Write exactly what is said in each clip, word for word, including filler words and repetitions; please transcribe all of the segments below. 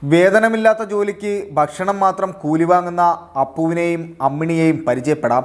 വേതനമില്ലാത്ത ജോലിക്ക് ഭക്ഷണം മാത്രം കൂലി വാങ്ങുന്ന അപ്പുവിനെയും അമ്മിണിയെയും പരിചയപ്പെടാം.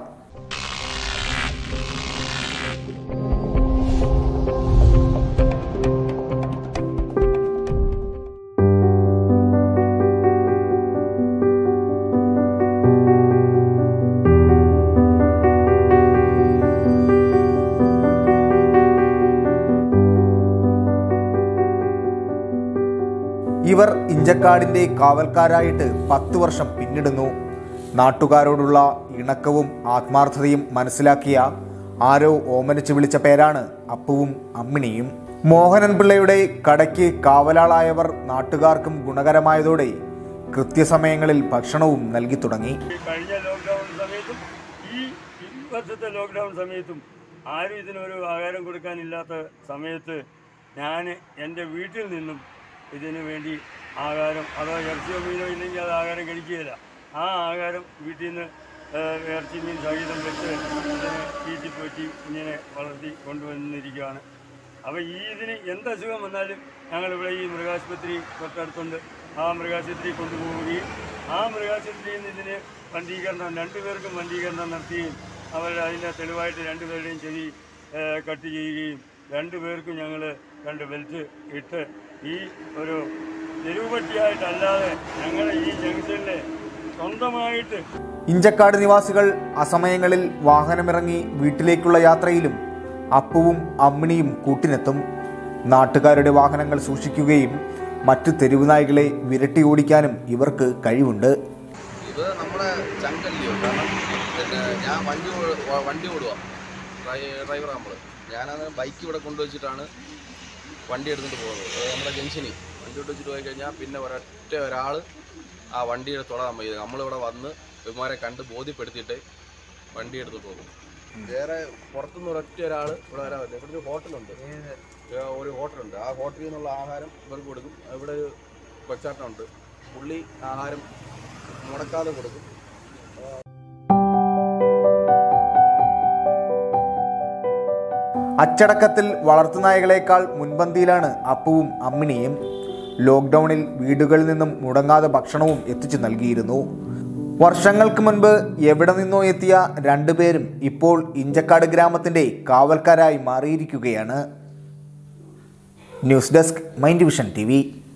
ഇവർ ഇഞ്ചക്കാടിൻ്റെ കാവൽക്കാരായിട്ട് പത്ത് വർഷം പിന്നിടുന്നു. നാട്ടുകാരോടുള്ള ഇണക്കവും ആത്മാർത്ഥതയും മനസ്സിലാക്കിയ ആരോ ഓമനിച്ച് വിളിച്ച പേരാണ് അപ്പുവും അമ്മിണിയും. മോഹനൻ പിള്ളയുടെ കടയ്ക്ക് കാവലാളായവർ നാട്ടുകാർക്കും ഗുണകരമായതോടെ കൃത്യസമയങ്ങളിൽ ഭക്ഷണവും നൽകി തുടങ്ങി. കഴിഞ്ഞ ലോക്ക്ഡൗൺ സമയത്തും ഈ വർഷത്തെ ലോക്ക്ഡൗൺ സമയത്തും ആരും ഇതിനൊരു ആഹാരം കൊടുക്കാനില്ലാത്ത സമയത്ത് ഞാൻ എൻ്റെ വീട്ടിൽ നിന്നും ഇതിനു വേണ്ടി ആഹാരം അതോ ഇറച്ചിയോ മീനോ ഇല്ലെങ്കിൽ അത് ആഹാരം കഴിക്കുകയില്ല. ആ ആഹാരം വീട്ടിൽ നിന്ന് ഇറച്ചി മീൻ സഹിതം വെച്ച് ഇതിനെ തീറ്റിപ്പോറ്റി ഇങ്ങനെ വളർത്തി കൊണ്ടുവന്നിരിക്കുകയാണ്. അപ്പോൾ ഈ ഇതിന് എന്ത് അസുഖം വന്നാലും ഞങ്ങളിവിടെ ഈ മൃഗാശുപത്രി തൊട്ടടുത്തുണ്ട്. ആ മൃഗാശുപത്രി കൊണ്ടുപോവുകയും ആ മൃഗാശുപത്രിയിൽ നിന്ന് ഇതിന് വന്ധീകരണം രണ്ടുപേർക്കും വന്ധീകരണം നടത്തുകയും അവർ അതിൻ്റെ തെളിവായിട്ട് രണ്ടുപേരുടെയും ചെവി കട്ട് ചെയ്യുകയും രണ്ടുപേർക്കും ഞങ്ങൾ രണ്ട് ബെൽറ്റ് ഇട്ട് ഈ ഒരു തെരുവുപട്ടിയായിട്ടല്ലാതെ ഞങ്ങളുടെ ഈ ജംഗ്ഷനിലെ സ്വന്തമായിട്ട്. ഇഞ്ചക്കാട് നിവാസികൾ അസമയങ്ങളിൽ വാഹനമിറങ്ങി വീട്ടിലേക്കുള്ള യാത്രയിലും അപ്പുവും അമ്മിണിയും കൂട്ടിനെത്തും. നാട്ടുകാരുടെ വാഹനങ്ങൾ സൂക്ഷിക്കുകയും മറ്റു തെരുവുനായ്കളെ വിരട്ടി ഓടിക്കാനും ഇവർക്ക് കഴിവുണ്ട്. ഇത് നമ്മുടെ ചങ്കല്ലിയോ, കാരണം ഞാൻ വണ്ടി വണ്ടി ഓടുക ഡ്രൈവർ നമ്മൾ ഞാനത് ബൈക്ക് ഇവിടെ കൊണ്ടുവച്ചിട്ടാണ് വണ്ടി എടുത്തിട്ട് പോകുന്നത്. നമ്മുടെ ജംഗ്ഷനിൽ വണ്ടി കൊണ്ട് വെച്ചിട്ട് പോയി കഴിഞ്ഞാൽ പിന്നെ ഒരൊറ്റ ഒരാൾ ആ വണ്ടിയുടെ തൊടാൻ പോയി നമ്മളിവിടെ വന്ന് ഇവന്മാരെ കണ്ട് ബോധ്യപ്പെടുത്തിയിട്ട് വണ്ടി എടുത്ത് പോകും. വേറെ പുറത്തുനിന്ന് ഒരൊറ്റ ഒരാൾ ഇവിടെ വരാൻ പറ്റില്ല. ഇവിടെ ഒരു ഹോട്ടലുണ്ട്, ഒരു ഹോട്ടലുണ്ട്. ആ ഹോട്ടലിൽ നിന്നുള്ള ആഹാരം ഇവർക്ക് കൊടുക്കും. ഇവിടെ ഒരു കൊച്ചാട്ടമുണ്ട്, പുള്ളി ആഹാരം മുടക്കാതെ കൊടുക്കും. അച്ചടക്കത്തിൽ വളർത്തുനായകളേക്കാൾ മുൻപന്തിയിലാണ് അപ്പുവും അമ്മിണിയും. ലോക്ക്ഡൗണിൽ വീടുകളിൽ നിന്നും മുടങ്ങാതെ ഭക്ഷണവും എത്തിച്ചു നൽകിയിരുന്നു. വർഷങ്ങൾക്ക് മുൻപ് എവിടെ നിന്നോ എത്തിയ രണ്ടുപേരും ഇപ്പോൾ ഇഞ്ചക്കാട് ഗ്രാമത്തിൻ്റെ കാവൽക്കാരായി മാറിയിരിക്കുകയാണ്. News desk mind vision T V.